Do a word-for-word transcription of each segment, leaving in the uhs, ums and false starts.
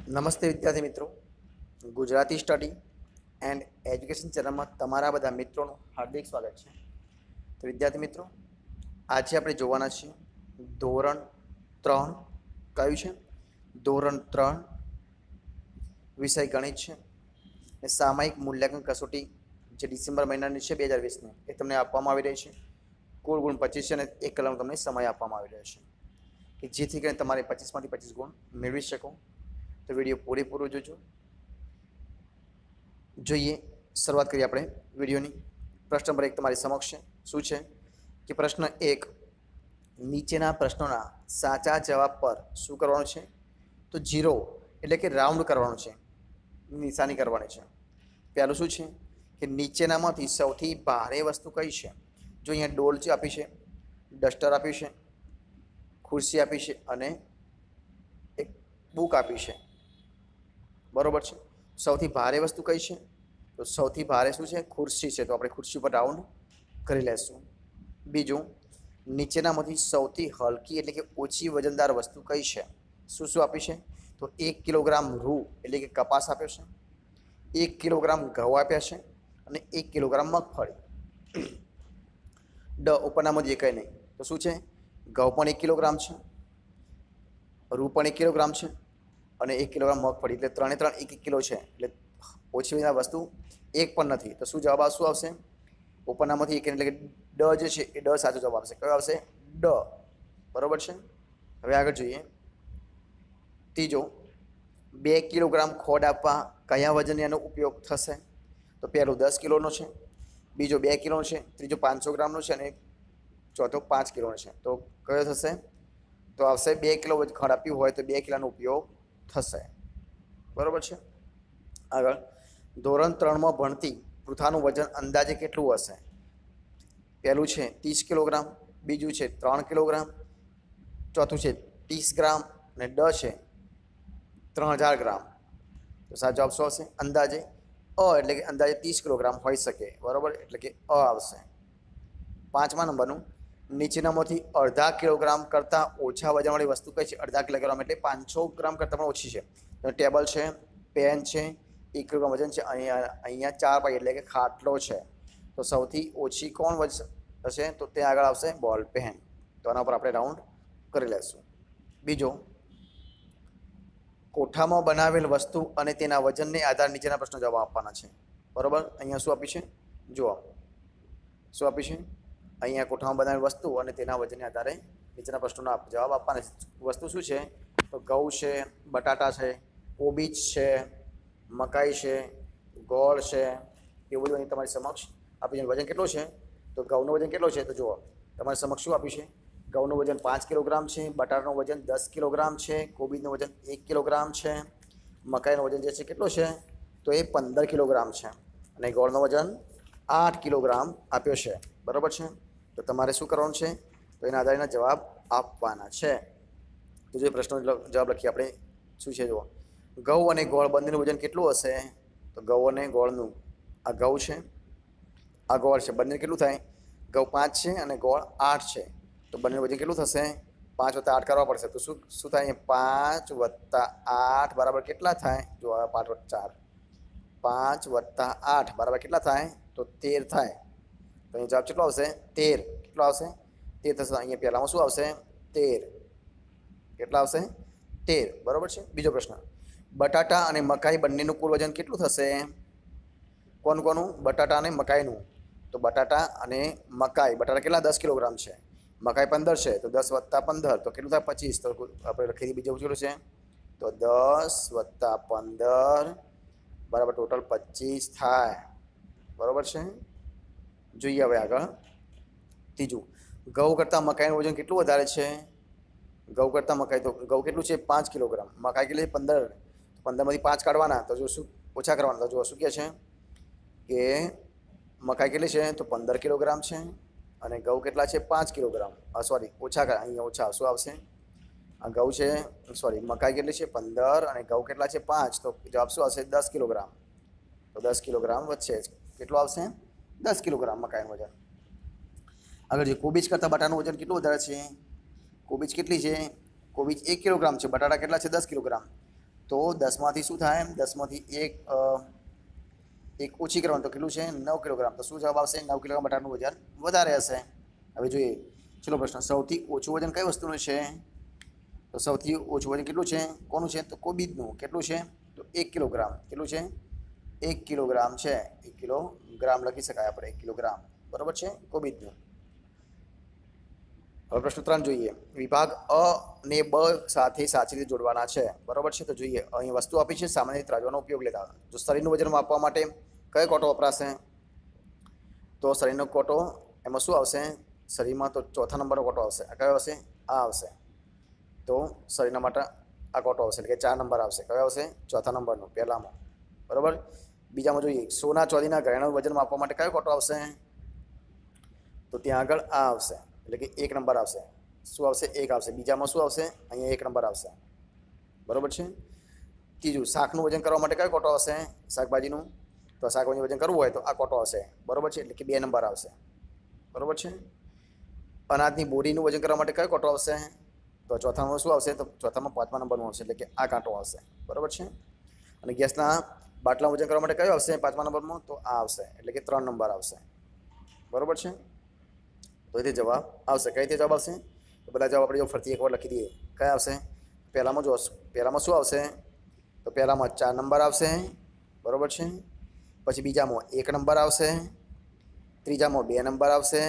નમસ્તે વિદ્યાર્થી મિત્રો, ગુજરાતી સ્ટડી એન્ડ એજ્યુકેશન ચેનલમાં તમારા બધા મિત્રોનું હાર્દિક સ્વાગત છે. તો વિદ્યાર્થી મિત્રો, આજે આપણે જોવાના છીએ ધોરણ ત્રણ. કયું છે? ધોરણ ત્રણ, વિષય ગણિત છે. એ સામાયિક મૂલ્યાંકન કસોટી જે ડિસેમ્બર મહિનાની છે બે હજાર વીસની, એ તમને આપવામાં આવી રહી છે. કુલ ગુણ પચીસ છે અને એક કલાકનો તમને સમય આપવામાં આવી રહ્યો છે કે જેથી કરીને તમારે પચીસમાંથી પચીસ ગુણ મેળવી શકો. તો વિડીયો પૂરેપૂરો જોજો. જોઈએ, શરૂઆત કરીએ આપણે વિડીયોની. પ્રશ્ન નંબર એક તમારી સમક્ષ છે. શું છે કે પ્રશ્ન એક, નીચેના પ્રશ્નોના સાચા જવાબ પર શું કરવાનું છે? તો જીરો એટલે કે રાઉન્ડ કરવાનું છે, નિશાની કરવાની છે. પહેલું શું છે કે નીચેનામાંથી સૌથી ભારે વસ્તુ કઈ છે? જો અહીંયા ડોલ છે આપી છે, ડસ્ટર આપ્યું છે, ખુરશી આપી છે અને એક બુક આપી છે. બરોબર છે. સૌથી ભારે વસ્તુ કઈ છે? તો સૌથી ભારે શું છે? ખુરશી છે. તો આપણે ખુરશી પર રાઉન્ડ કરી લેશું. બીજું, નીચેનામાંથી સૌથી હલકી એટલે કે ઓછી વજનદાર વસ્તુ કઈ છે? શું શું આપી છે? તો એક કિલોગ્રામ રૂ એટલે કે કપાસ આપ્યો છે, એક કિલોગ્રામ ઘઉં આપ્યા છે અને એક કિલોગ્રામ મગફળી. ડ ઉપરનામાંથી કંઈ નહીં. તો શું છે? ઘઉં પણ એક કિલોગ્રામ છે, રૂ પણ એક કિલોગ્રામ છે અને એક કિલોગ્રામ મગફળી, એટલે ત્રણે ત્રણ એક એક કિલો છે. એટલે ઓછી વજનદાર વસ્તુ એક પણ નથી. તો શું જવાબ શું આવશે? ઉપરનામાંથી એક એટલે કે ડ જે છે એ ડ સાચો જવાબ આવશે. કયો આવશે? ડ. બરોબર છે. હવે આગળ જોઈએ. ત્રીજો, બે કિલોગ્રામ ખોડ આપવા કયા વજનનો ઉપયોગ થશે? તો પહેલું દસ કિલોનો છે, બીજો બે કિલોનો છે, ત્રીજો પાંચસો ગ્રામનો છે અને ચોથો પાંચ કિલોનો છે. તો કયો થશે? તો આવશે બે કિલો ખોડ આપ્યું હોય તો બે કિલોનો ઉપયોગ થશે. બરોબર છે. આગળ, ધોરણ ત્રણમાં ભણતી પૃથાનું વજન અંદાજે કેટલું હશે? પહેલું છે ત્રીસ કિલોગ્રામ, બીજું છે ત્રણ કિલોગ્રામ, ચોથું છે ત્રીસ ગ્રામ અને ડ છે ત્રણ હજાર ગ્રામ. તો સાચો જવાબ શું આવશે? અંદાજે. અ એટલે કે અંદાજે ત્રીસ કિલોગ્રામ હોઈ શકે. બરાબર, એટલે કે અ આવશે. પાંચમા નંબરનું, નીચેનામાંથી અડધા કિલોગ્રામ કરતાં ઓછા વજનવાળી વસ્તુ કઈ છે? અડધા કિલોગ્રામ એટલે પાંચસો ગ્રામ કરતાં પણ ઓછી છે. તો ટેબલ છે, પેન છે, એક કિલોગ્રામ વજન છે, અહીંયા અહીંયા ચાર પાઈ એટલે કે ખાટલો છે. તો સૌથી ઓછી કોણ વજન હશે? તો ત્યાં આગળ આવશે બોલ પેન. તો આના પર આપણે રાઉન્ડ કરી લેશું. બીજો, કોઠામાં બનાવેલ વસ્તુ અને તેના વજનને આધારે નીચેના પ્રશ્નો જવાબ આપવાના છે. બરોબર, અહીંયા શું આપ્યું છે? જુઓ, શું આપ્યું છે? અહીંયા કોઠામાં બનાવેલ વસ્તુ અને તેના વજનને આધારે નીચેના પ્રશ્નોના જવાબ આપવાના છે. વસ્તુ શું છે? તો ઘઉં છે, બટાટા છે, કોબીજ છે, મકાઈ છે, ગોળ છે, એવું બધું અહીં તમારી સમક્ષ આપ્યું છે. વજન કેટલું છે? તો ઘઉંનું વજન કેટલું છે? તો જુઓ, તમારી સમક્ષ શું આપ્યું છે? ઘઉંનું વજન પાંચ કિલોગ્રામ છે, બટાટાનું વજન દસ કિલોગ્રામ છે, કોબીજનું વજન એક કિલોગ્રામ છે, મકાઈનું વજન જે છે કેટલું છે? તો એ પંદર કિલોગ્રામ છે અને ગોળનું વજન આઠ કિલોગ્રામ આપ્યો છે. બરાબર છે. તો તમારે શું કરવાનું છે? તો એના આધારે જવાબ આપવાના છે. તો જે પ્રશ્નો જવાબ લખીએ આપણે. શું છે? જુઓ, ઘઉં અને ગોળ બંનેનું વજન કેટલું હશે? તો ઘઉં અને ગોળનું, આ ઘઉં છે, આ ગોળ છે, બંને કેટલું થાય? ઘઉં પાંચ છે અને ગોળ આઠ છે. તો બંનેનું વજન કેટલું થશે? પાંચ વત્તા આઠ કરવા પડશે. તો શું શું થાય? પાંચ વત્તા આઠ બરાબર કેટલા થાય? જો પાંચ વત્તા ચાર, પાંચ વત્તા આઠ બરાબર કેટલા થાય? તો તેર થાય. તો અહીં જવાબ કેટલો આવશે? તેર. કેટલો આવશે? તેર થશે. અહીંયા પહેલામાં શું આવશે? તેર. કેટલા આવશે? તેર. બરાબર છે. બીજો પ્રશ્ન, બટાટા અને મકાઈ બંનેનું કુલ વજન કેટલું થશે? કોનું કોનું? બટાટા અને મકાઈનું. તો બટાટા અને મકાઈ, બટાટા કેટલા? દસ કિલોગ્રામ છે, મકાઈ પંદર છે. તો દસ વત્તા પંદર તો કેટલું થાય? પચીસ. તો આપણે લખી બીજું કેટલું છે? તો દસ વત્તા પંદર બરાબર ટોટલ પચીસ થાય. બરાબર છે. જોઈએ હવે આગળ. ત્રીજું, ઘઉં કરતાં મકાઈનું વજન કેટલું વધારે છે? ઘઉં કરતાં મકાઈ, તો ઘઉં કેટલું છે? પાંચ કિલોગ્રામ, મકાઈ કેટલી? પંદર. પંદરમાંથી પાંચ કાઢવાના, તો જો શું ઓછા કરવાના? તો જો શું કહે છે કે મકાઈ કેટલી છે? તો પંદર કિલોગ્રામ છે અને ઘઉં કેટલા છે? પાંચ કિલોગ્રામ. સોરી, ઓછા કર, અહીંયા ઓછા. શું આવશે? આ ઘઉં છે, સોરી, મકાઈ કેટલી છે? પંદર અને ઘઉં કેટલા છે? પાંચ. તો જવાબ શું આવશે? દસ કિલોગ્રામ. તો દસ કિલોગ્રામ વચ્ચે કેટલું આવશે? દસ કિલોગ્રામ મકાઈનું વજન. આગળ જે કોબીજ કરતાં બટાટાનું વજન કેટલું વધારે છે? કોબીજ કેટલી છે? કોબીજ એક કિલોગ્રામ છે, બટાટા કેટલા છે? દસ કિલોગ્રામ. તો દસમાંથી શું થાય? દસમાંથી એક એક ઓછી કરવાનું તો કેટલું છે? નવ કિલોગ્રામ. તો શું જવાબ આવશે? નવ કિલોગ્રામ બટાકાનું વજન વધારે હશે. હવે જોઈએ છેલ્લો પ્રશ્ન, સૌથી ઓછું વજન કઈ વસ્તુનું છે? તો સૌથી ઓછું વજન કેટલું છે? કોનું છે? તો કોબીજનું. કેટલું છે? તો એક કિલોગ્રામ. કેટલું છે? એક કિલોગ્રામ છે. એક કિલોગ્રામ લખી શકાય આપણે, એક કિલોગ્રામ. બરાબર છે, કોબીજનું. હવે પ્રશ્ન ત્રણ જોઈએ, વિભાગ અ ને બ સાથે સાચી રીતે જોડવાના છે. બરાબર છે, તો જોઈએ અહીં વસ્તુ આપી છે, સામાન્ય ત્રાજવાનો ઉપયોગ લેતા. તો શરીરનું વજન માપવા માટે કયો કોટો વપરાશે? તો શરીરનો કોટો એમાં શું આવશે? શરીરમાં તો ચોથા નંબરનો કોટો આવશે. આ કયો આવશે? આ આવશે. તો શરીરના માટે આ કોટો આવશે, એટલે કે ચાર નંબર આવશે. કયો આવશે? ચોથા નંબરનો, પહેલામાં. બરાબર. બીજામાં જોઈએ, સોના ચાંદીના ઘરેણાનું વજન માપવા માટે કયો કોટો આવશે? તો ત્યાં આગળ આ આવશે, એટલે કે એક નંબર આવશે. શું આવશે? એક આવશે. બીજામાં શું આવશે? અહીંયા એક નંબર આવશે. બરાબર છે. ત્રીજું, શાકનું વજન કરવા માટે કયો કોટો આવશે? શાકભાજીનું. તો શાકભાજીનું વજન કરવું હોય તો આ કોટો આવશે. બરાબર છે, એટલે કે બે નંબર આવશે. બરાબર છે. અનાજની બોરીનું વજન કરવા માટે કયો કોટો આવશે? તો ચોથામાં શું આવશે? તો ચોથામાં પાંચમા નંબરનું આવશે, એટલે કે આ કાંટો આવશે. બરાબર છે. અને ગેસના બાટલાનું વજન કરવા માટે કયો આવશે પાંચમા નંબરમાં? તો આ આવશે, એટલે કે ત્રણ નંબર આવશે. બરાબર છે. તો એથી જવાબ આવશે. કઈ રીતે જવાબ આવશે? તો બધા જવાબ આપણે જો ફરતી એકવાર લખી દઈએ. કયા આવશે? પહેલામાં જો પહેલામાં શું આવશે? તો પહેલામાં ચાર નંબર આવશે. બરાબર છે. પછી બીજામાં એક નંબર આવશે. ત્રીજામાં બે નંબર આવશે.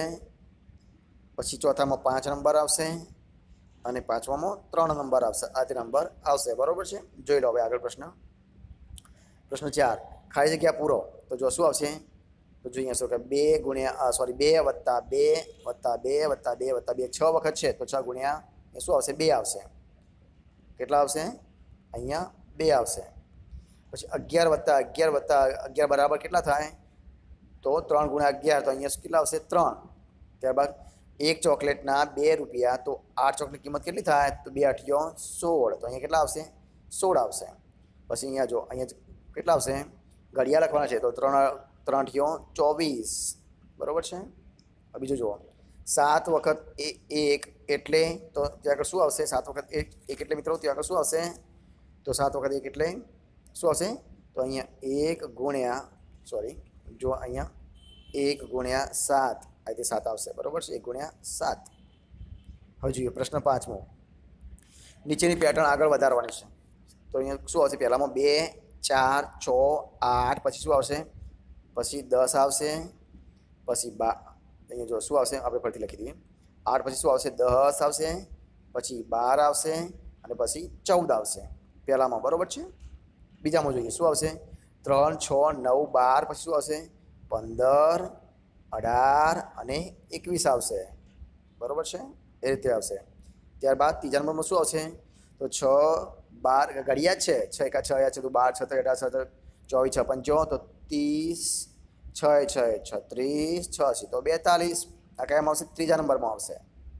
પછી ચોથામાં પાંચ નંબર આવશે. અને પાંચમામાં ત્રણ નંબર આવશે. આ તે નંબર આવશે. બરાબર છે. જોઈ લો હવે આગળ પ્રશ્ન. પ્રશ્ન ચાર, ખાલી જગ્યા પૂરો. તો જો શું આવશે? તો જોઈએ શું કે બે ગુણ્યા સોરી બે વત્તા બે વત્તા બે વત્તા બે વત્તા બે છ વખત છે, તો છ ગુણ્યા એ શું આવશે? બે આવશે. કેટલા આવશે? અહીંયા બે આવશે. પછી અગિયાર વત્તા અગિયાર વત્તા અગિયાર બરાબર કેટલા થાય? તો ત્રણ ગુણ્યા અગિયાર, તો અહીંયા કેટલા આવશે? ત્રણ. ત્યારબાદ એક ચોકલેટના બે રૂપિયા, તો આઠ ચોકલેટ કિંમત કેટલી થાય? તો બે અઠ્યો સોળ, તો અહીંયા કેટલા આવશે? સોળ આવશે. પછી અહીંયા જો અહીંયા કેટલા આવશે? ઘડિયા લખવાના છે, તો ત્રણ ત્રણ અઠ્યો ચોવીસ. બરાબર છે. બીજું જુઓ, સાત વખત એક એટલે, તો ત્યાં આગળ શું આવશે? સાત વખત એક એક એટલે મિત્રો ત્યાં આગળ શું આવશે? તો સાત વખત એક એટલે શું આવશે? તો અહીંયા એક ગુણ્યા સોરી જો અહીંયા એક ગુણ્યા સાત, આ રીતે સાત આવશે. બરાબર છે. એક ગુણ્યા સાત. હવે જોઈએ પ્રશ્ન પાંચમો, નીચેની પેટર્ન આગળ વધારવાની છે. તો અહીંયા શું આવશે? પહેલામાં બે ચાર છ આઠ, પછી શું આવશે? પછી દસ આવશે. પછી બા અહીંયા જો શું આવશે? આપણે ફરીથી લખી દઈએ. આઠ પછી શું આવશે? દસ આવશે. પછી બાર આવશે. અને પછી ચૌદ આવશે પહેલામાં. બરાબર છે. બીજામાં જોઈએ શું આવશે? ત્રણ છ નવ બાર, પછી શું આવશે? પંદર અઢાર અને એકવીસ આવશે. બરાબર છે. એ રીતે આવશે. ત્યારબાદ ત્રીજા નંબરમાં શું આવશે? તો છ બાર ઘડિયા જ છે. છ એકા છ છે, તો બાર છ અઢાર છ ચોવીસ છ પંચો, તો ત્રીસ છ છ છત્રીસ છ છે, તો બેતાલીસ. આ કયામાં આવશે? ત્રીજા નંબરમાં આવશે.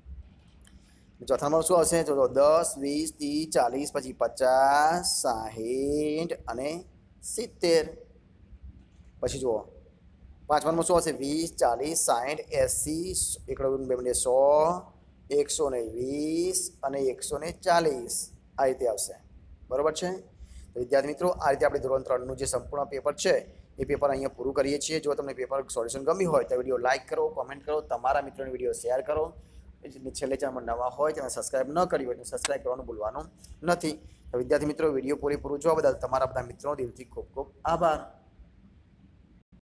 ચોથા નંબર શું આવશે? તો દસ વીસ ત્રીસ ચાલીસ, પછી પચાસ સાહીઠ અને સિત્તેર. પછી જુઓ પાંચમામાં શું આવશે? વીસ ચાલીસ સાહીઠ એંસી એકડો બે મિનિટ સો એકસો ને વીસ અને એકસો ને ચાલીસ. આ રીતે આવશે. બરાબર છે. તો વિદ્યાર્થી મિત્રો, આ રીતે આપણે ધોરણ ત્રણનું જે સંપૂર્ણ પેપર છે એ પેપર અહીંયા પૂરું કરીએ છીએ. જો તમને પેપર સોલ્યુશન ગમ્યું હોય તો વિડીયો લાઇક કરો, કોમેન્ટ કરો, તમારા મિત્રોને વિડીયો શેર કરો. છેલ્લે ચેનલમાં નવા હોય તેને સબસ્ક્રાઈબ ન કરી હોય તો સબસ્ક્રાઈબ કરવાનું ભૂલવાનું નથી. તો વિદ્યાર્થી મિત્રો, વિડીયો પૂરેપૂરું જોવા બદલ તમારા બધા મિત્રો દિલથી ખૂબ ખૂબ આભાર.